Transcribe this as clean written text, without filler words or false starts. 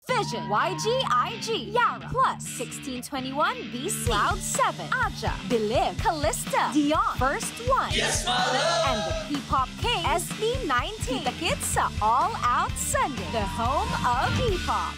Vision, YGIG, Yara, Plus, 1621, BC, Cloud 7, Aja, Believe, Callista, Dion, First One, Yes, Mother! and the P-Pop King, SB19. Kita-kits sa All Out Sunday, the home of P-Pop.